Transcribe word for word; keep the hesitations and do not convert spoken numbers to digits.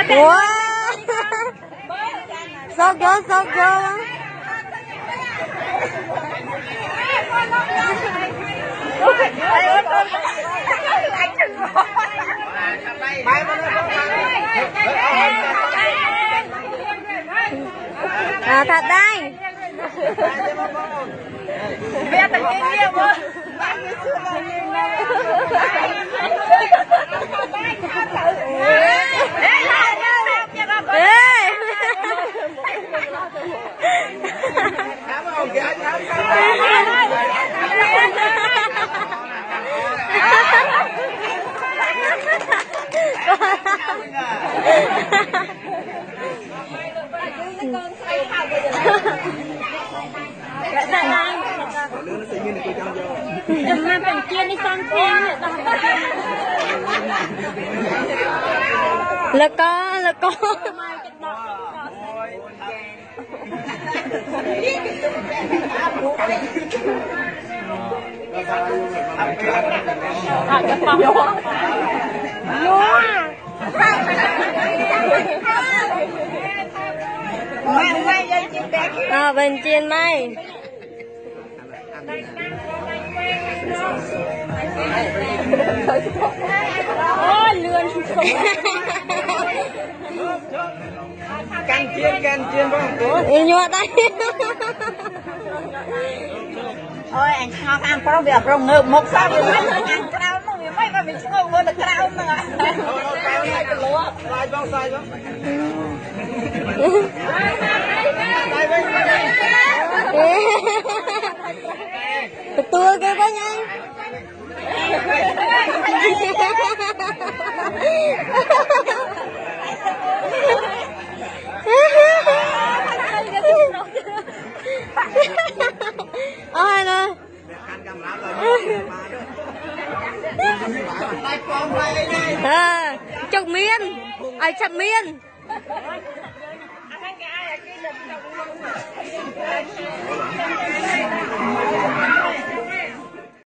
Wow. So good, so good. À, thật đây. Mẹ tự nhiên nhiều quá. Mà phần kia đi sang thêm là có là có à bên trên mai ôi lươn can chiên can chiên không có nhọ đây ôi anh học ăn pro việc pro ngợp một sao mình ăn cao nó mình mấy mà mình không có được cao nữa sai không sai không tua cái bao nhiêu ai nè à chọc miên ai chọc miên